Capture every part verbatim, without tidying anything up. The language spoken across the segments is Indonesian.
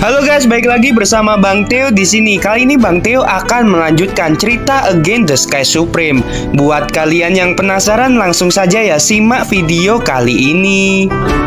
Halo guys, balik lagi bersama Bang Theo di sini. Kali ini Bang Theo akan melanjutkan cerita Against the Sky Supreme. Buat kalian yang penasaran, langsung saja ya simak video kali ini.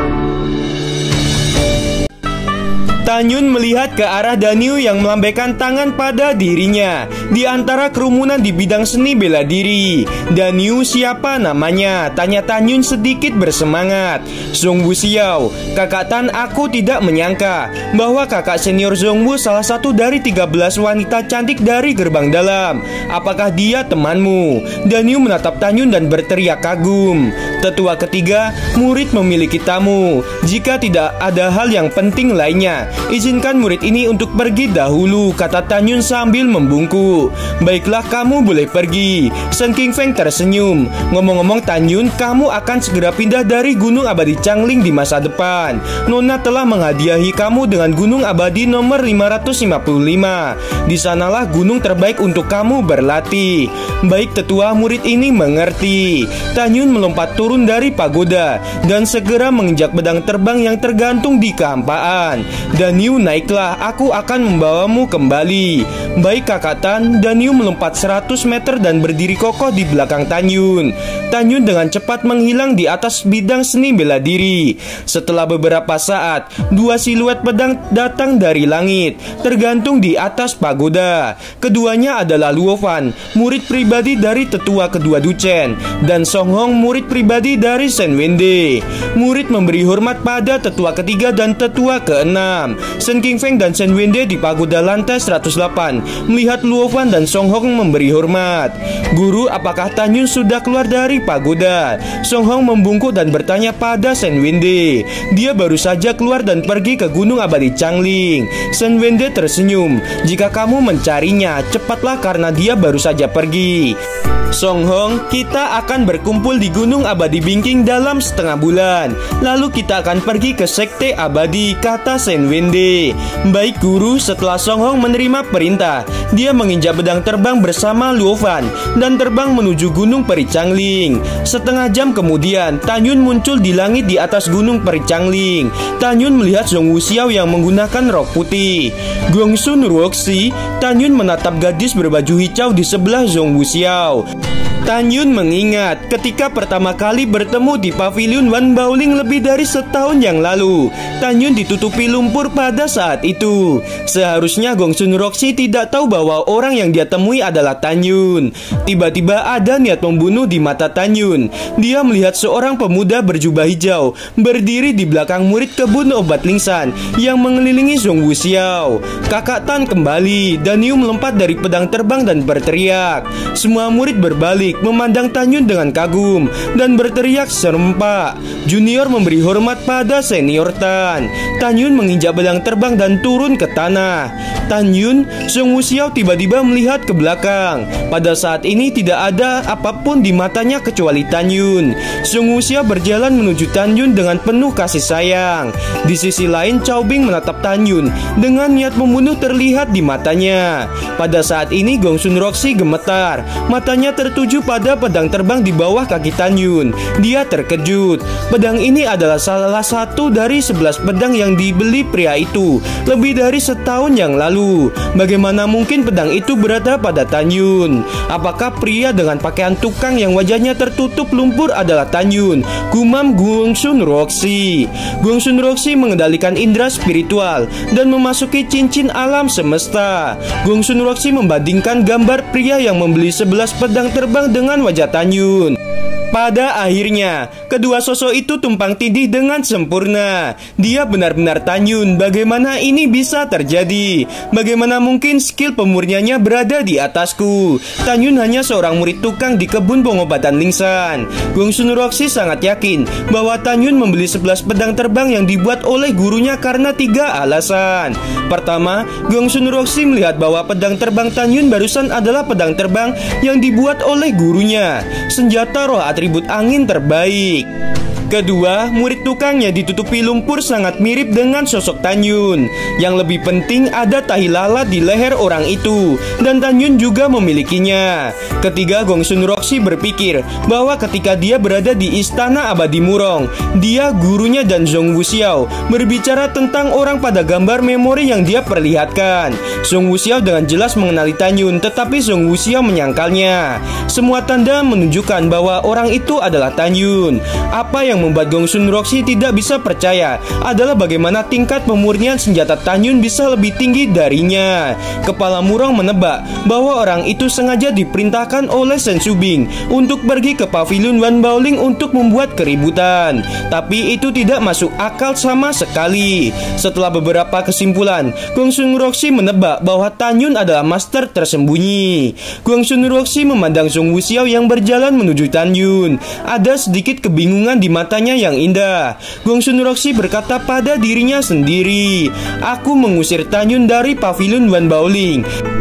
Tanyun melihat ke arah Danyu yang melambaikan tangan pada dirinya di antara kerumunan di bidang seni bela diri. Danyu siapa namanya? Tanya Tanyun sedikit bersemangat. Zhongwu Xiao, kakak Tan, aku tidak menyangka bahwa kakak senior Zhongwu salah satu dari tiga belas wanita cantik dari gerbang dalam. Apakah dia temanmu? Danyu menatap Tanyun dan berteriak kagum. Tetua ketiga, murid memiliki tamu. Jika tidak ada hal yang penting lainnya, izinkan murid ini untuk pergi dahulu, kata Tanyun sambil membungkuk. Baiklah, kamu boleh pergi. Shen Qingfeng tersenyum. Ngomong-ngomong Tanyun, kamu akan segera pindah dari Gunung Abadi Changling di masa depan. Nona telah menghadiahi kamu dengan Gunung Abadi nomor lima ratus lima puluh lima. Di sanalah gunung terbaik untuk kamu berlatih. Baik, tetua, murid ini mengerti. Tanyun melompat turun dari pagoda dan segera menginjak pedang terbang yang tergantung di kehampaan. Danyu, naiklah, aku akan membawamu kembali. Baik kakak Tan. Danyu melompat seratus meter dan berdiri kokoh di belakang Tanyun. Tanyun dengan cepat menghilang di atas bidang seni bela diri. Setelah beberapa saat, dua siluet pedang datang dari langit, tergantung di atas pagoda. Keduanya adalah Luo Fan, murid pribadi dari tetua kedua Duchen, dan Song Hong, murid pribadi dari Shen Wende. Murid memberi hormat pada tetua ketiga dan tetua keenam. Shen Qingfeng dan Shen Wende di pagoda lantai seratus delapan melihat Luo Fan dan Song Hong memberi hormat. Guru, apakah Tanyun sudah keluar dari pagoda? Song Hong membungkuk dan bertanya pada Shen Wende. Dia baru saja keluar dan pergi ke Gunung Abadi Changling. Shen Wende tersenyum. Jika kamu mencarinya, cepatlah karena dia baru saja pergi. Song Hong, kita akan berkumpul di Gunung Abadi Bingking dalam setengah bulan. Lalu kita akan pergi ke Sekte Abadi, kata Shen Wende. Baik guru. Setelah Song Hong menerima perintah, dia menginjak pedang terbang bersama Luo Fan dan terbang menuju Gunung Peri Changling. Setengah jam kemudian, Tanyun muncul di langit di atas Gunung Peri Changling. Tanyun melihat Zhongwu Xiao yang menggunakan rok putih. Gongsun Ruoxi. Tanyun menatap gadis berbaju hijau di sebelah Zhongwu Xiao. Tanyun mengingat ketika pertama kali bertemu di pavilion Wan Baoling lebih dari setahun yang lalu. Tanyun ditutupi lumpur pada saat itu. Seharusnya Gongsun Roxy tidak tahu bahwa orang yang dia temui adalah Tanyun. Tiba-tiba ada niat membunuh di mata Tanyun. Dia melihat seorang pemuda berjubah hijau berdiri di belakang murid kebun obat Lingsan yang mengelilingi Zhongwu Xiao. Kakak Tan kembali. Danyu melompat dari pedang terbang dan berteriak. Semua murid berbalik memandang Tanyun dengan kagum dan berteriak serempak. Junior memberi hormat pada senior Tan. Tanyun menginjak pedang terbang dan turun ke tanah. Tanyun, Zhongwu Xiao tiba-tiba melihat ke belakang. Pada saat ini tidak ada apapun di matanya kecuali Tanyun. Zhongwu Xiao berjalan menuju Tanyun dengan penuh kasih sayang. Di sisi lain, Cao Bing menatap Tanyun dengan niat membunuh terlihat di matanya. Pada saat ini Gongsun Roxy gemetar. Matanya tertuju pada pedang terbang di bawah kaki Tanyun. Dia terkejut. Pedang ini adalah salah satu dari sebelas pedang yang dibeli pria itu lebih dari setahun yang lalu. Bagaimana mungkin pedang itu berada pada Tanyun? Apakah pria dengan pakaian tukang yang wajahnya tertutup lumpur adalah Tanyun? Gumam Gongsun Roxy. Gongsun Roxy mengendalikan indera spiritual dan memasuki cincin alam semesta. Gongsun Roxy membandingkan gambar pria yang membeli sebelas pedang terbang dengan wajah Tanyun. Pada akhirnya, kedua sosok itu tumpang tindih dengan sempurna. Dia benar-benar Tanyun. Bagaimana ini bisa terjadi? Bagaimana mungkin skill pemurniannya berada di atasku? Tanyun hanya seorang murid tukang di kebun pengobatan Lingsan. Gongsun Roxy sangat yakin bahwa Tanyun membeli sebelas pedang terbang yang dibuat oleh gurunya karena tiga alasan. Pertama, Gongsun Roxy melihat bahwa pedang terbang Tanyun barusan adalah pedang terbang yang dibuat oleh gurunya. Senjata roh atribut atribut angin terbaik. Kedua, murid tukangnya ditutupi lumpur sangat mirip dengan sosok Tanyun. Yang lebih penting ada tahi lalat di leher orang itu, dan Tanyun juga memilikinya. Ketiga, Gongsun Roxi berpikir bahwa ketika dia berada di Istana Abadi Murong, dia, gurunya, dan Zhong Wuxiao berbicara tentang orang pada gambar memori yang dia perlihatkan. Zhong Wuxiao dengan jelas mengenali Tanyun, tetapi Zhong Wuxiao menyangkalnya. Semua tanda menunjukkan bahwa orang itu adalah Tanyun. Apa yang membuat Gongsun Roxi tidak bisa percaya adalah bagaimana tingkat pemurnian senjata Tanyun bisa lebih tinggi darinya. Kepala Murong menebak bahwa orang itu sengaja diperintahkan oleh Shen Shubing untuk pergi ke pavilion Wan Baoling untuk membuat keributan. Tapi itu tidak masuk akal sama sekali. Setelah beberapa kesimpulan, Gongsun Roxi menebak bahwa Tanyun adalah master tersembunyi. Gongsun Roxi memandang Zhong Wuxiao yang berjalan menuju Tanyun. Ada sedikit kebingungan di matanya yang indah. Gongsun Roxi berkata pada dirinya sendiri, "Aku mengusir Tanyun dari pavilion Wan Baoling.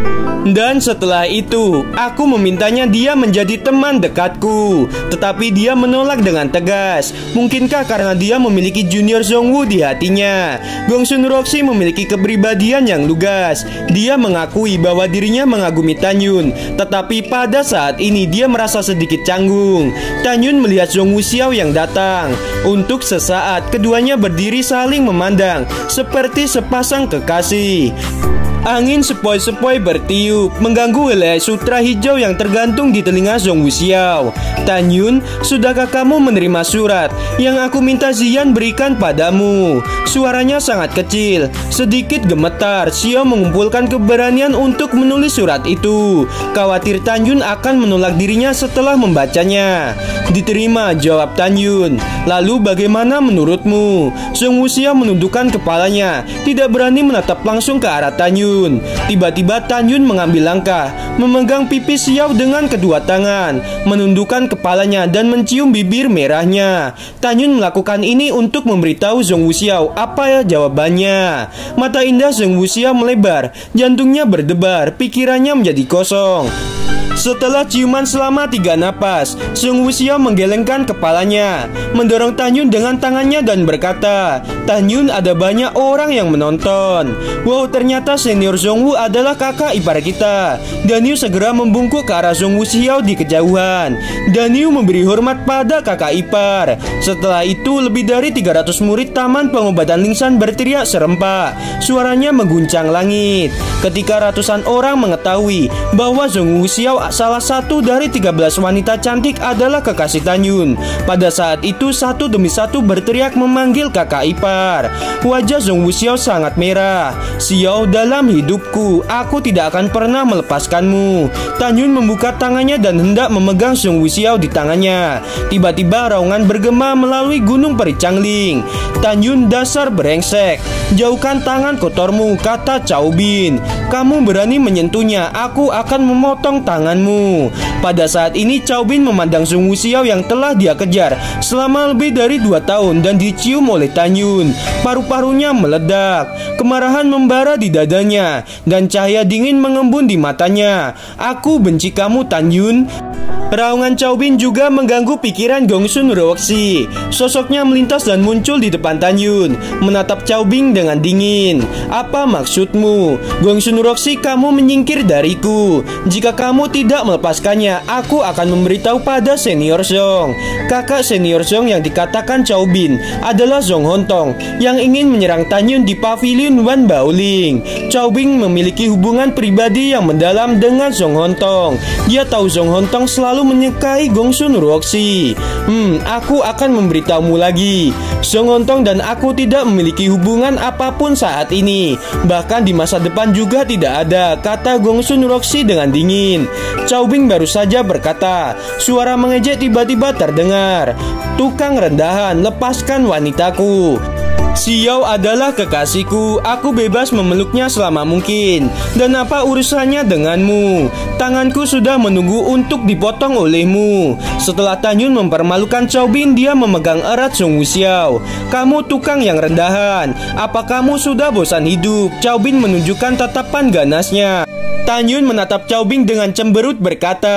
Dan setelah itu, aku memintanya dia menjadi teman dekatku. Tetapi dia menolak dengan tegas. Mungkinkah karena dia memiliki junior Zhongwu di hatinya?" Gongsun Roxi memiliki kepribadian yang lugas. Dia mengakui bahwa dirinya mengagumi Tanyun, tetapi pada saat ini dia merasa sedikit canggung. Tanyun melihat Zhong Wuxiao yang datang. Untuk sesaat, keduanya berdiri saling memandang, seperti sepasang kekasih. Angin sepoi-sepoi bertiup, mengganggu helai sutra hijau yang tergantung di telinga Zhong Wuxiao. "Tanyun, sudahkah kamu menerima surat yang aku minta Ziyan berikan padamu?" Suaranya sangat kecil, sedikit gemetar. Xiao mengumpulkan keberanian untuk menulis surat itu. Khawatir Tanyun akan menolak dirinya setelah membacanya. "Diterima," jawab Tanyun. "Lalu bagaimana menurutmu?" Zhong Wuxiao menundukkan kepalanya, tidak berani menatap langsung ke arah Tanyun. Tiba-tiba Tanyun mengambil langkah, memegang pipi Xiao dengan kedua tangan, menundukkan kepalanya dan mencium bibir merahnya. Tanyun melakukan ini untuk memberitahu Zhong Wuxiao apa ya jawabannya. Mata indah Zhong Wuxiao melebar, jantungnya berdebar, pikirannya menjadi kosong. Setelah ciuman selama tiga napas, Zhong Wuxiao menggelengkan kepalanya, mendorong Tanyun dengan tangannya dan berkata, "Tanyun, ada banyak orang yang menonton." "Wow, ternyata senior Zhongwu adalah kakak ipar kita." Daniu segera membungkuk ke arah Zhong Wuxiao di kejauhan. Daniu memberi hormat pada kakak ipar. Setelah itu, lebih dari tiga ratus murid Taman Pengobatan Lingshan berteriak serempak. Suaranya mengguncang langit. Ketika ratusan orang mengetahui bahwa Zhong Wuxiao salah satu dari tiga belas wanita cantik adalah kekasih Tanyun, pada saat itu satu demi satu berteriak memanggil kakak ipar. Wajah Zhong Wuxiao sangat merah. "Xiao, dalam hidupku, aku tidak akan pernah melepaskanmu." Tanyun membuka tangannya dan hendak memegang Zhong Wuxiao di tangannya. Tiba-tiba raungan bergema melalui gunung peri Changling. "Tanyun, dasar brengsek, jauhkan tangan kotormu," kata Cao Bin. "Kamu berani menyentuhnya, aku akan memotong tanganmu." Pada saat ini Cao Bin memandang Zhong Wuxiao yang telah dia kejar selama lebih dari dua tahun dan dicium oleh Tanyun. Paru-parunya meledak, kemarahan membara di dadanya, dan cahaya dingin mengembun di matanya. "Aku benci kamu, Tanyun." Raungan Cao Bin juga mengganggu pikiran Gongsun Roxi. Sosoknya melintas dan muncul di depan Tanyun, menatap Cao Bin dengan dingin. "Apa maksudmu? Gongsun Roxi, kamu menyingkir dariku. Jika kamu tidak melepaskannya, aku akan memberitahu pada senior Zhong." Kakak senior Zhong yang dikatakan Cao Bin adalah Zhong Hontong yang ingin menyerang Tanyun di pavilion Wan Baoling. Cao Bin memiliki hubungan pribadi yang mendalam dengan Zhong Hontong. Dia tahu Zhong Hontong selalu menyukai Gongsun Roxi. Hmm, aku akan memberitahumu lagi. Zhong Hontong dan aku tidak memiliki hubungan apapun saat ini. Bahkan di masa depan juga tidak ada, kata Gongsun Roxi dengan dingin. Cao Bin baru saja berkata. Suara mengejek tiba-tiba terdengar. "Tukang rendahan, lepaskan wanitaku. Xiao adalah kekasihku, aku bebas memeluknya selama mungkin. Dan apa urusannya denganmu? Tanganku sudah menunggu untuk dipotong olehmu." Setelah Tanyun mempermalukan Cao Bin, dia memegang erat Zhong Wuxiao. "Kamu tukang yang rendahan, apa kamu sudah bosan hidup?" Cao Bin menunjukkan tatapan ganasnya. Tanyun menatap Cao Bin dengan cemberut berkata,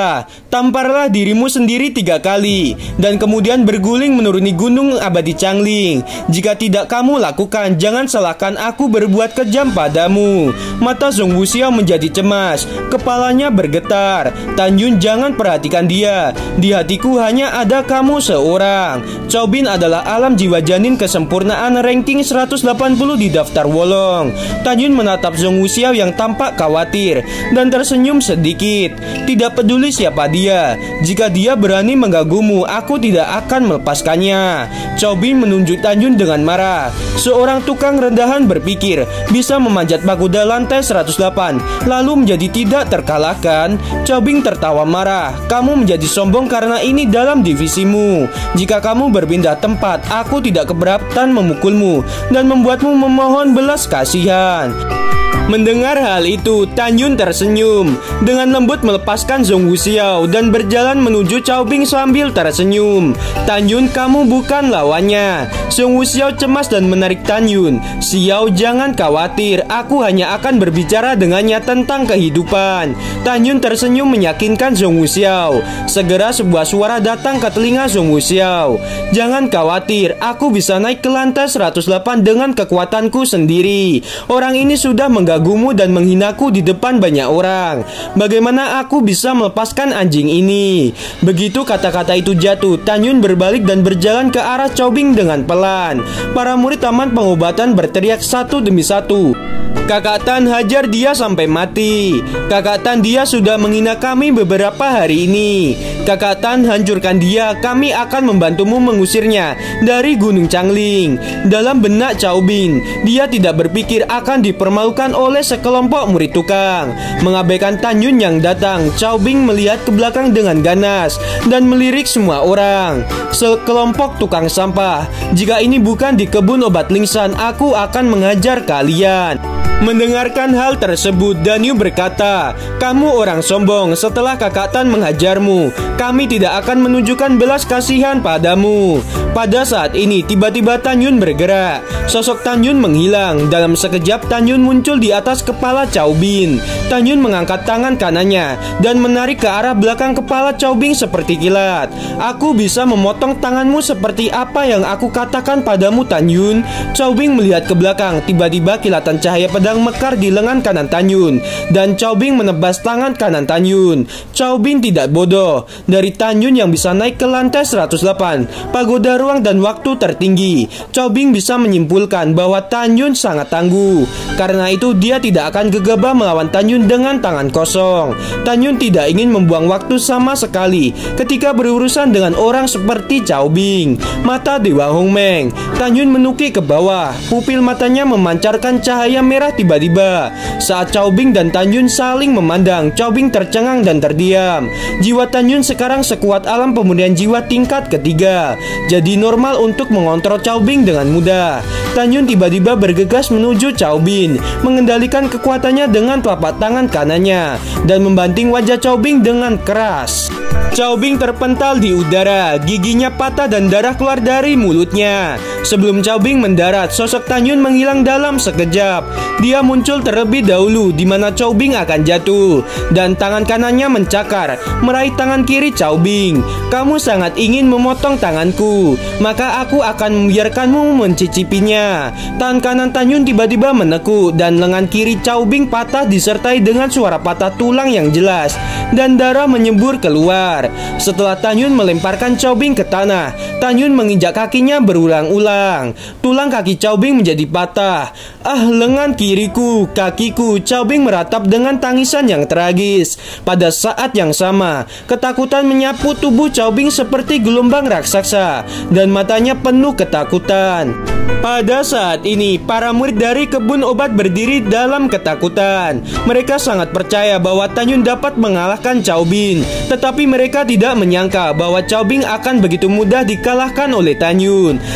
Tamparlah dirimu sendiri tiga kali dan kemudian berguling menuruni gunung abadi Changling. Jika tidak kamu lakukan, jangan salahkan aku berbuat kejam padamu." Mata Zhong Wuxiao menjadi cemas, kepalanya bergetar. "Tan Yun, jangan perhatikan dia. Di hatiku hanya ada kamu seorang." Cao Bin adalah alam jiwa janin kesempurnaan ranking seratus delapan puluh di daftar Wolong. Tan Yun menatap Zhong Wuxiao yang tampak khawatir dan tersenyum sedikit. "Tidak peduli siapa dia, jika dia berani mengganggumu, aku tidak akan melepaskannya." Cao Bin menunjuk Tan Yun dengan marah. Seorang tukang rendahan berpikir bisa memanjat pagoda lantai seratus delapan lalu menjadi tidak terkalahkan. Cao Bin tertawa marah. "Kamu menjadi sombong karena ini dalam divisimu. Jika kamu berpindah tempat, aku tidak keberatan memukulmu dan membuatmu memohon belas kasihan." Mendengar hal itu, Tan Yun tersenyum dengan lembut melepaskan Zhong Wuxiao dan berjalan menuju Cao Bin sambil tersenyum. "Tan Yun, kamu bukan lawannya." Zhong Wuxiao cemas dan menarik Tan Yun. "Xiao, jangan khawatir, aku hanya akan berbicara dengannya tentang kehidupan." Tan Yun tersenyum meyakinkan Zhong Wuxiao. Segera sebuah suara datang ke telinga Zhong Wuxiao. "Jangan khawatir, aku bisa naik ke lantai seratus delapan dengan kekuatanku sendiri. Orang ini sudah mengganggu gumu dan menghinaku di depan banyak orang. Bagaimana aku bisa melepaskan anjing ini?" Begitu kata-kata itu jatuh, Tan Yun berbalik dan berjalan ke arah Cao Bin dengan pelan. Para murid taman pengobatan berteriak satu demi satu, "Kakak Tan, hajar dia sampai mati. Kakak Tan, dia sudah menghina kami beberapa hari ini. Kakak Tan, hancurkan dia. Kami akan membantumu mengusirnya dari Gunung Changling." Dalam benak Cao Bin, dia tidak berpikir akan dipermalukan oleh sekelompok murid tukang. Mengabaikan Tan Yun yang datang, Cao Bin melihat ke belakang dengan ganas dan melirik semua orang. "Sekelompok tukang sampah, jika ini bukan di kebun obat Lingshan, aku akan mengajar kalian." Mendengarkan hal tersebut, Dan Yu berkata, "Kamu orang sombong. Setelah kakak Tan menghajarmu, kami tidak akan menunjukkan belas kasihan padamu." Pada saat ini, tiba-tiba Tan Yun bergerak. Sosok Tan Yun menghilang. Dalam sekejap, Tan Yun muncul di atas kepala Cao Bin. Tan Yun mengangkat tangan kanannya dan menarik ke arah belakang kepala Cao Bin seperti kilat. "Aku bisa memotong tanganmu seperti apa yang aku katakan padamu, Tan Yun." Cao Bin melihat ke belakang. Tiba-tiba kilatan cahaya pedang mekar di lengan kanan Tan Yun dan Cao Bin menebas tangan kanan Tan Yun. Cao Bin tidak bodoh. Dari Tan Yun yang bisa naik ke lantai seratus delapan, pagoda ruang dan waktu tertinggi, Cao Bin bisa menyimpulkan bahwa Tan Yun sangat tangguh. Karena itu dia tidak akan gegabah melawan Tan Yun dengan tangan kosong. Tan Yun tidak ingin membuang waktu sama sekali ketika berurusan dengan orang seperti Cao Bin. Mata Dewa Hong Meng. Tan Yun menukik ke bawah. Pupil matanya memancarkan cahaya merah. Tiba-tiba saat Cao Bin dan Tan Yun saling memandang, Cao Bin tercengang dan terdiam. Jiwa Tan Yun sekarang sekuat alam pemulihan jiwa tingkat ketiga, jadi normal untuk mengontrol Cao Bin dengan mudah. Tan Yun tiba-tiba bergegas menuju Cao Bin, mengendalikan kekuatannya dengan telapak tangan kanannya dan membanting wajah Cao Bin dengan keras. Cao Bin terpental di udara, giginya patah dan darah keluar dari mulutnya. Sebelum Cao Bin mendarat, sosok Tan Yun menghilang dalam sekejap. Dia muncul terlebih dahulu di mana Cao Bin akan jatuh, dan tangan kanannya mencakar meraih tangan kiri Cao Bin. "Kamu sangat ingin memotong tanganku, maka aku akan membiarkanmu mencicipinya." Tangan kanan Tan Yun tiba-tiba menekuk dan lengan kiri Cao Bin patah disertai dengan suara patah tulang yang jelas dan darah menyembur keluar. Setelah Tan Yun melemparkan Cao Bin ke tanah, Tan Yun menginjak kakinya berulang-ulang. Tulang kaki Cao Bin menjadi patah. "Ah, lengan kiriku, kakiku!" Cao Bin meratap dengan tangisan yang tragis. Pada saat yang sama, ketakutan menyapu tubuh Cao Bin seperti gelombang raksasa dan matanya penuh ketakutan. Pada saat ini, para murid dari kebun obat berdiri dalam ketakutan. Mereka sangat percaya bahwa Tan Yun dapat mengalahkan Cao Bin, tetapi mereka tidak menyangka bahwa Cao Bin akan begitu mudah dikalahkan oleh Tan Yun. Hal yang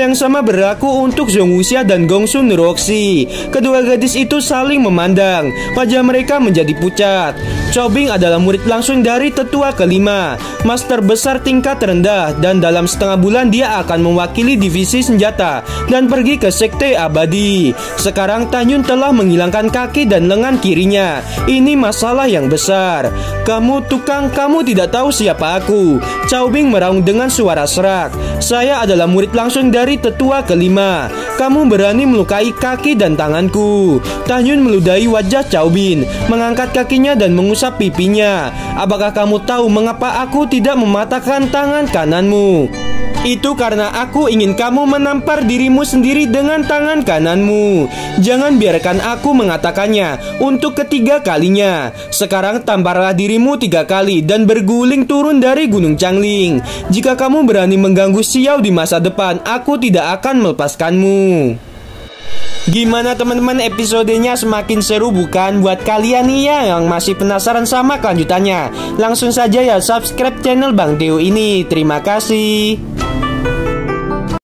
yang sama berlaku untuk Zhong Wuxia dan Gongsun Roxy. Kedua gadis itu saling memandang. Wajah mereka menjadi pucat. Cao Bing adalah murid langsung dari tetua kelima, master besar tingkat rendah, dan dalam setengah bulan dia akan mewakili divisi senjata dan pergi ke sekte abadi. Sekarang Tan Yun telah menghilangkan kaki dan lengan kirinya. Ini masalah yang besar. Kamu tukang, kamu tidak tahu siapa aku. Cao Bing meraung dengan suara serak. Saya adalah murid langsung dari tetua kelima. Kamu berani melukai kaki dan tanganku. Tan Yun meludahi wajah Cao Bing, mengangkat kakinya dan mengusap pipinya. Apakah kamu tahu mengapa aku tidak mematahkan tangan kananmu? Itu karena aku ingin kamu menampar dirimu sendiri dengan tangan kananmu. Jangan biarkan aku mengatakannya untuk ketiga kalinya. Sekarang tamparlah dirimu tiga kali dan berguling turun dari Gunung Changling. Jika kamu berani mengganggu Xiao di masa depan, aku tidak akan melepaskanmu. Gimana teman-teman, episodenya semakin seru bukan? Buat kalian nih ya yang masih penasaran sama kelanjutannya, langsung saja ya subscribe channel Bang Teo ini. Terima kasih.